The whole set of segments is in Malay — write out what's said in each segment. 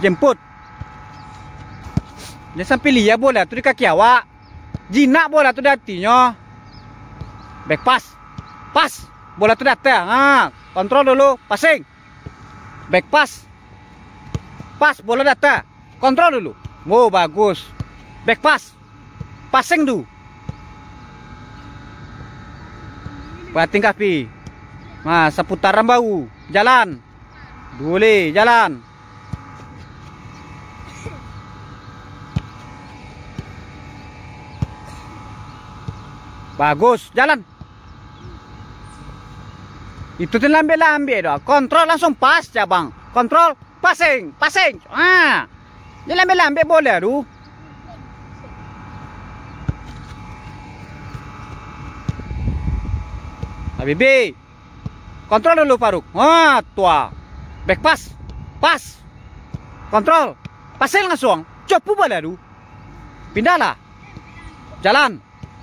jemput. Jangan sampai lihat bola tu di kaki awak. Jinak bola tu di hatinya. Back pass. Pas. Bola tu datang. Kontrol dulu. Passing. Back pass. Pas. Bola datang. Kontrol dulu. Oh, bagus. Back pass. Passing dulu. Perhatiin kaki. Seputaran bau. Jalan. Boleh. Jalan. Bagus, jalan. Itu tuh lambe-lambe doh. Kontrol langsung pas ya bang. Kontrol, passing. Dia lambe-lambe boleh tuh. Habibi, kontrol dulu Faruk. Tua. Back pass, pas. Kontrol, passing langsung. Coba boleh tuh. Pindahlah. Jalan.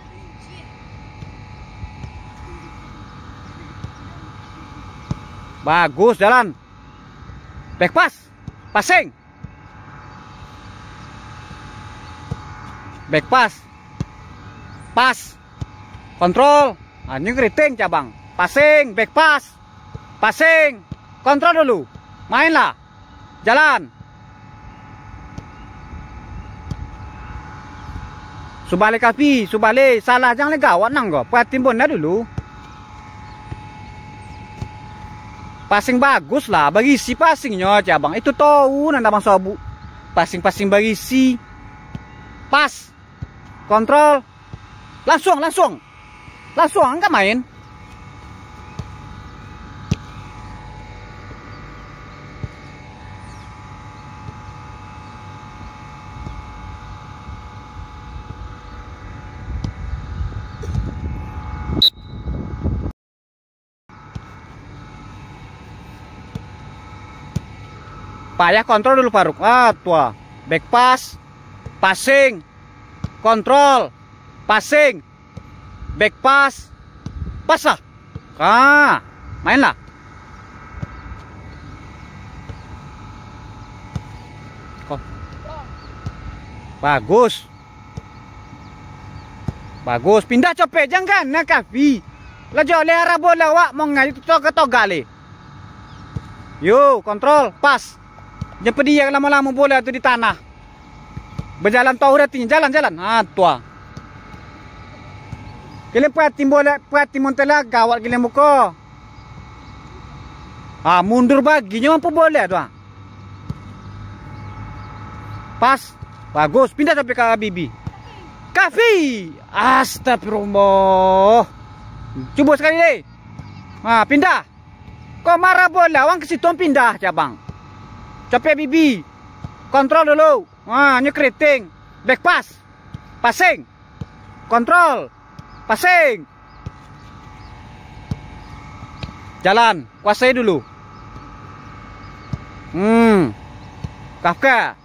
Bagus, jalan. Back pass. Passing. Back pass. Pas. Kontrol. Ini keriting cabang. Passing. Back pass. Passing. Kontrol dulu. Mainlah. Jalan. Subalik kaki. Subalik. Salah jangan gawat nang go. Perhatiin bola dulu. Passing bagus lah, berisi passingnya cabang. Itu tahu nanda bang Sobu. Passing berisi. Pas. Kontrol. Langsung. Langsung enggak main. Payah kontrol dulu Faruk. Tua. Back pass. Passing. Kontrol. Passing. Back pass. Pas lah. Mainlah. Bagus. Bagus. Pindah cepet. Jangan nak kafi. Lajak arah bola wak. Mau ngali toga-toga. Yo, kontrol. Pas. Jemput dia lama-lama bola tu di tanah. Berjalan tahu hatinya. Jalan. Tua. Kalian perhatiin bola. Perhatiin montela gawat kalian muka. Mundur baginya mampu bola tu. Pas. Bagus. Pindah sampai ke Bibi. Kafi. Astagfirullah. Cuba sekali deh. Pindah. Kau marah bola. Orang ke situ pindah cabang. Capek Bibi. Kontrol dulu. Ini keriting. Back pass. Passing. Kontrol. Passing. Jalan. Kuasai dulu. Kafka.